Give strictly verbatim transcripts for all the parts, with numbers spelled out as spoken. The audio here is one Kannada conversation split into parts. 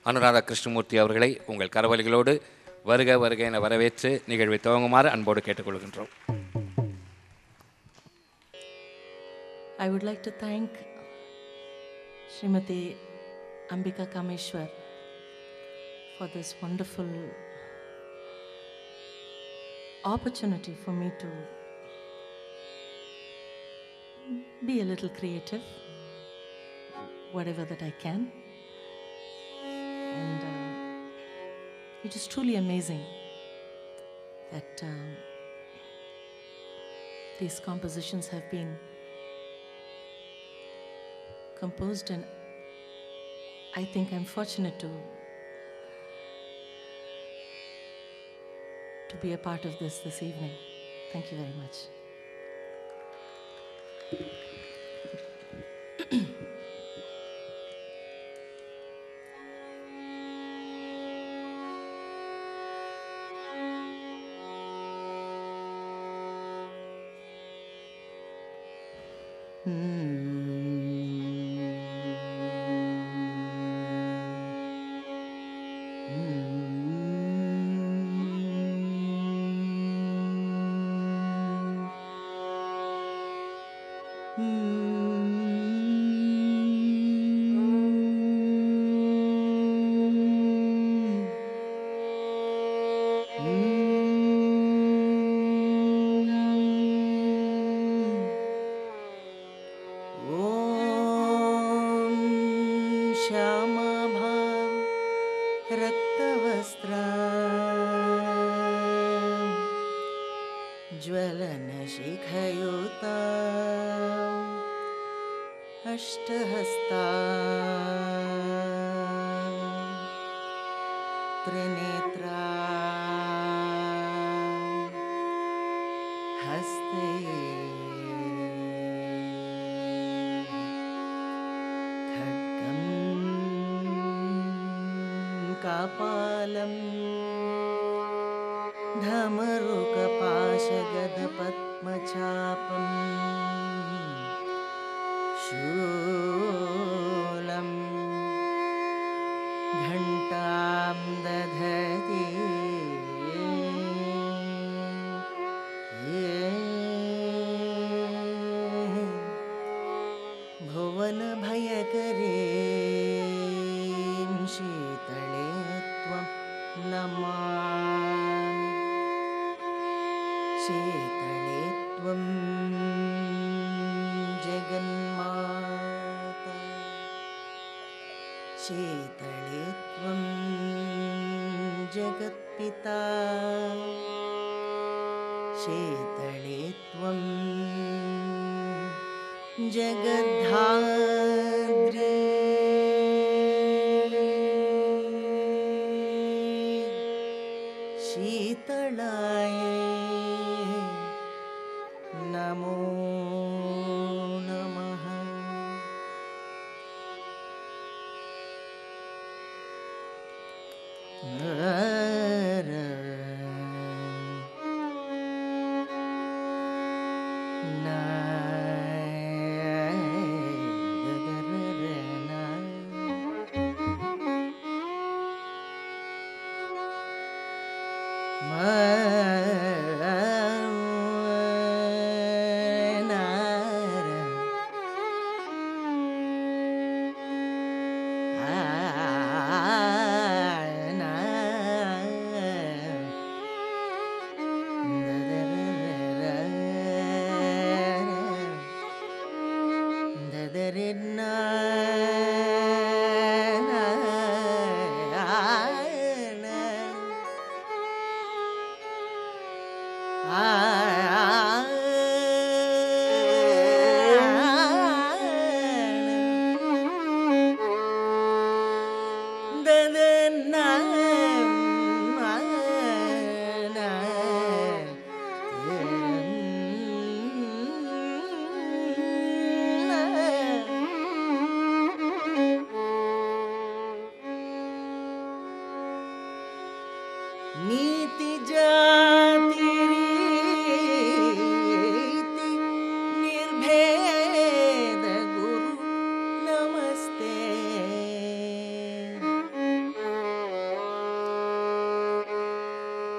Anuradha Krishnamurthy அவர்களை உங்கள் கரவொலிகளோடு வருக வருக என வரவேற்று நிகழ்வை துவங்குமாறு அன்போடு கேட்டுக்கொள்கின்றோம். I would like to thank Srimati Ambika Kameshwar for this wonderful opportunity for me to be a little creative, whatever that I can. And uh, it is truly amazing that um, these compositions have been composed, and I think I'm fortunate to to be a part of this this evening. Thank you very much.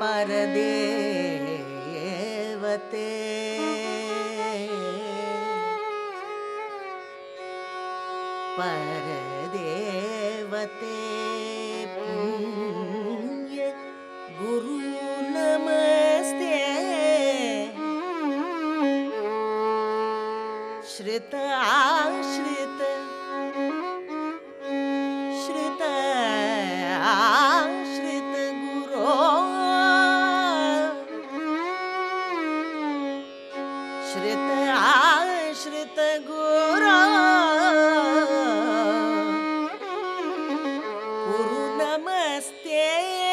परदेवते परदेवते पुण्य गुरु नमस्ते श्रित आश्रित श्रित आश्रित गुरो श्रित आश्रित गुरो गुरु नमस्ते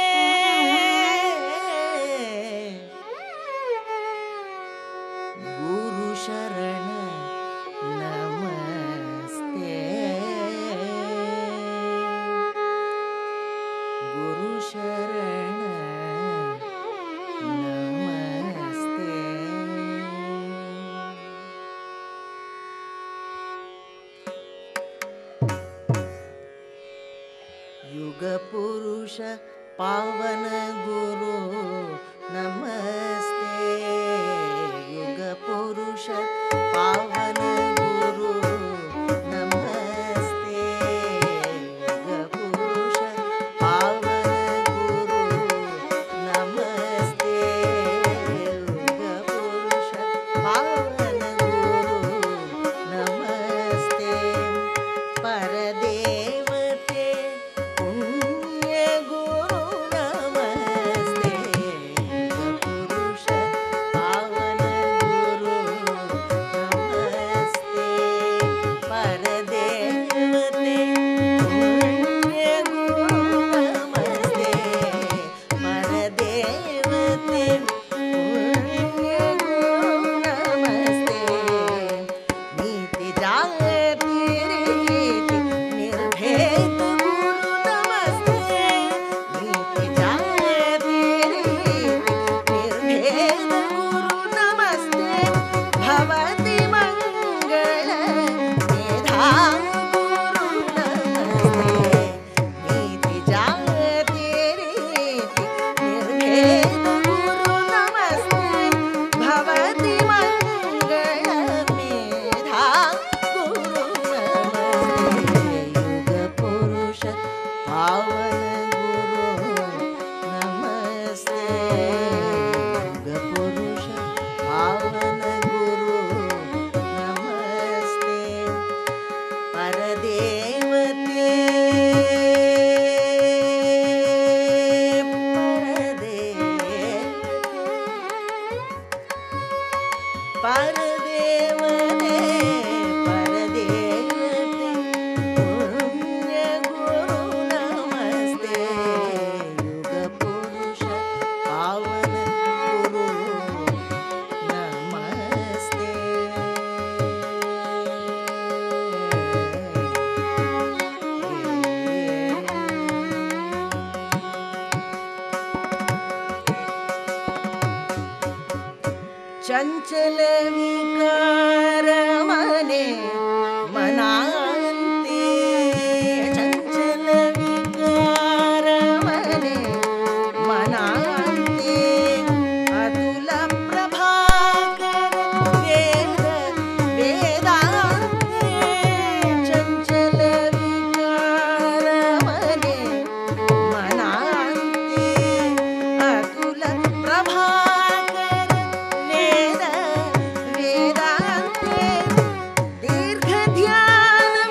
गुरु शरण नमस्ते गुरु शरण नमस्ते युग पुरुष पावन गुरु नमस्ते युग पुरुष पावन गुरु नमस्ते युग पुरुष पावन गुरु नमस्ते युग पुरुष पावन गुरु नमस्ते परदेवते पुण्य गुरु नमस्ते युग पुरुष पावन गुरु नमस्ते परदेवते पुण्य गुरु नमस्ते परदेवते पुण्य गुरु नमस्ते नीति जाति रीति निर्भेद गुरु नमस्ते नीति जाति रीति निर्भेद गुरु नमस्ते भवति मंगल मेधा गुरु नमस्ते नीति जाति रीति निर्भेद गुरु नमस्ते भवति मंगल मेधा गुरु नमस्ते युग पुरुष पावन गुरु नमस्ते युग पुरुष पावन गुरु नमस्ते परदेवते परदेवते परदेवते पुण्य गुरु नमस्ते युग पुरुष पावन गुरु नमस्ते चंचल विकार मने मनांते चंचल विकार मने मनांते अतुल प्रभाकर वेद वेदांते चंचल विकार मने मनांते अतुल प्रभाकर वेद वेदांते दीर्घ ध्यान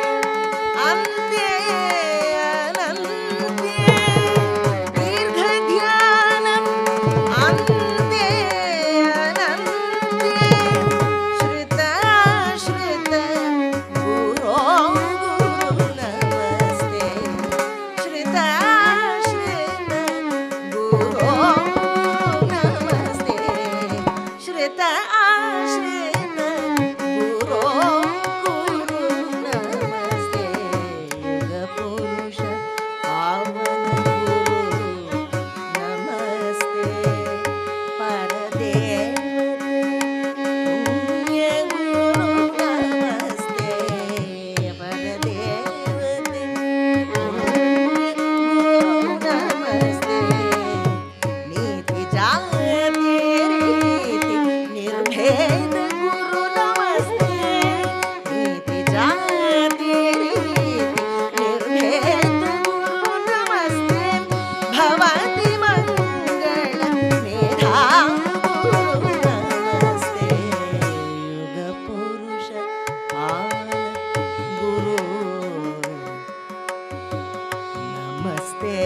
ನಮಸ್ತೆ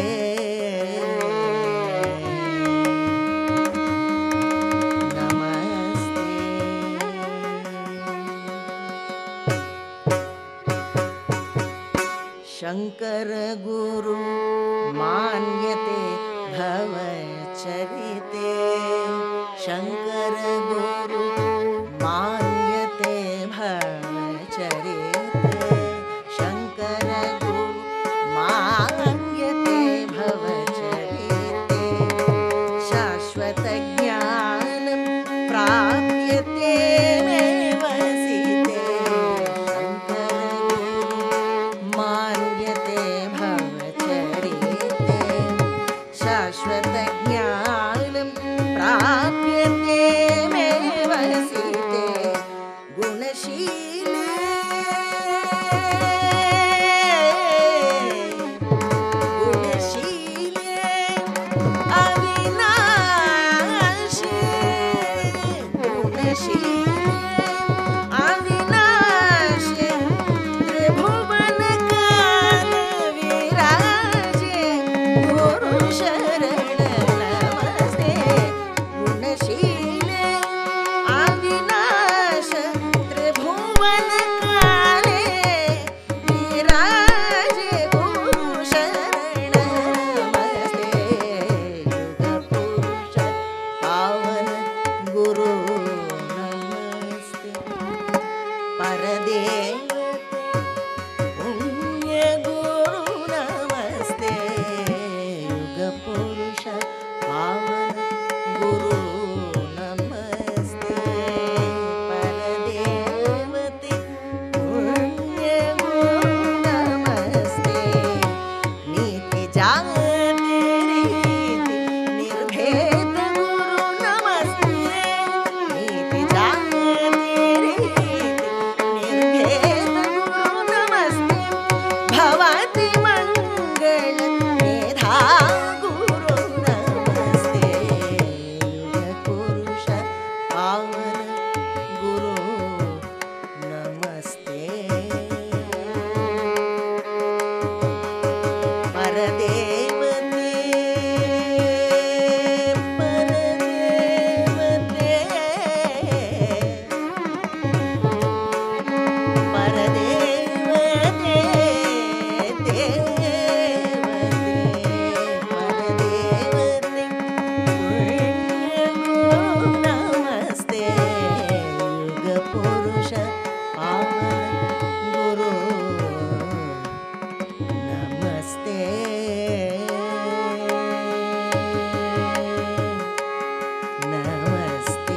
ನಮಸ್ತೆ ಶಂಕರ ಗುರು ಮಾನ್ಯತೆ ಭವಚರಿತೆ ಶಂಕರ ಗುರು ಮಾನ್ಯತೆ ಭವಚರಿತೆ ಶಂಕರ ಗುರು ಮಾನ್ಯತೆ ಭವಚರಿತೆ ಶಾಶ್ವತ ಜ್ಞಾನಂ ಪ್ರಾಪ್ಯತೆ ಮೇ ವಸಿತೆ ಶಂಕರ ಗುರು ಮಾನ್ಯತೆ ಭವಚರಿತೆ ಶಾಶ್ವತ ಜ್ಞಾನಂ ಪ್ರಾಪ್ಯತೆ ಮೇ ವಸಿತೆ ಗುಣಶೀಲೆ ಗುಣಶೀಲೆ ಅವಿನಾಶಿ ಗುಣಶೀಲೆ ಅವಿನಾಶಿ ತ್ರಿಭುವನ ಕಾಲ ವಿರಾಜೆ ಗುರು ಶರಣ ನಮಸ್ತೆ ಗುಣಶೀಲೆ ಅವಿನಾಶ ತ್ರಿಭುವನ ಕಾಲೇ ವಿರಾಜೆ ಗುರು ಶರಣ ನಮಸ್ತೆ ಯುಗ ಪುರುಷ ಪಾವನ ಗುರು ನಮಸ್ತೆ ಪರದೇವತೆ ಪುಣ್ಯ ಗುರು ನಮಸ್ತೆ ಯುಗ ಪುರುಷ ಪಾವನ ಗುರು ನಮಸ್ತೆ ಪರದೇವತೆ ಪುಣ್ಯ ಗುರು ನಮಸ್ತೆ ನೀತಿ ಜಾತಿ ರೀತಿ ನಿರ್ಭೇದ ಗುರು ನಮಸ್ತೆ ನೀತಿ ಜಾತಿ ರೀತಿ ನಿರ್ಭೇದ ಗುರು ನಮಸ್ತೆ ಭವತಿ ಮಂಗಳ ಮೇಧಾ ಗುರು ನಮಸ್ತೆ ಯುಗ ಪುರುಷ ಪಾವನ ಗುರು ನಮಸ್ತೆ ಪರದೇವತೆ ಪರದೇವತೆ ಪರದೇವತೆ ದೇವತೆ ಪರದೇವತೆ ಪುಣ್ಯ ಗುರು ನಮಸ್ತೆ ಯುಗ ಪುರುಷ ಪಾವನ ಗುರು ನಮಸ್ತೆ ನಮಸ್ತೆ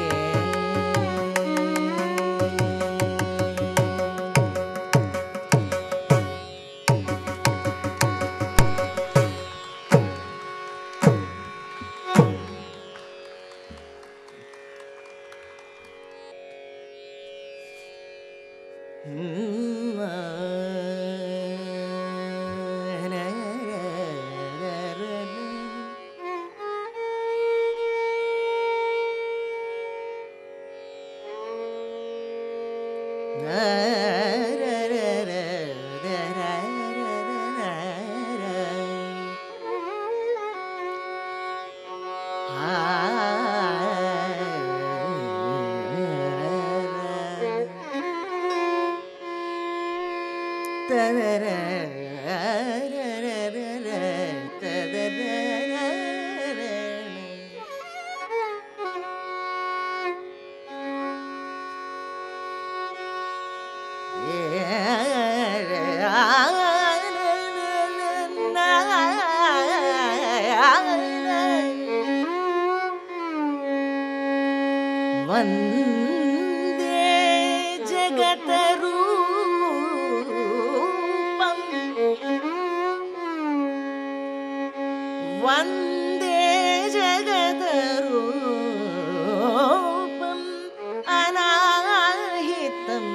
ವಂದೇ ಜಗತರೂಪಂ ವಂದೇ ಜಗತರೂಪಂ ಅನಾಹಿತಂ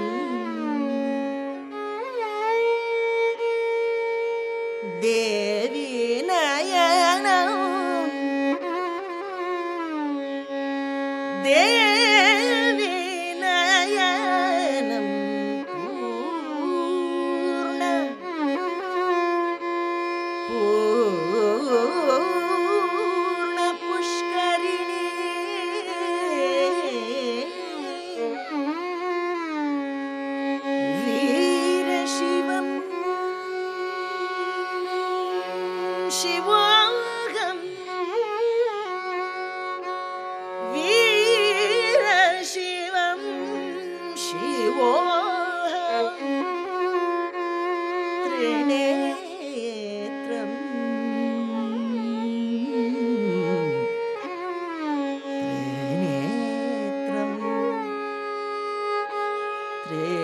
ದೇವಿ ನಯನಂ ದೇವಿ ನಯನಂ ಪೂರ್ಣ शिवोऽहं वीरशिवं शिवोऽहं त्रिनेत्रं त्रिनेत्रं त्रिनेत्रं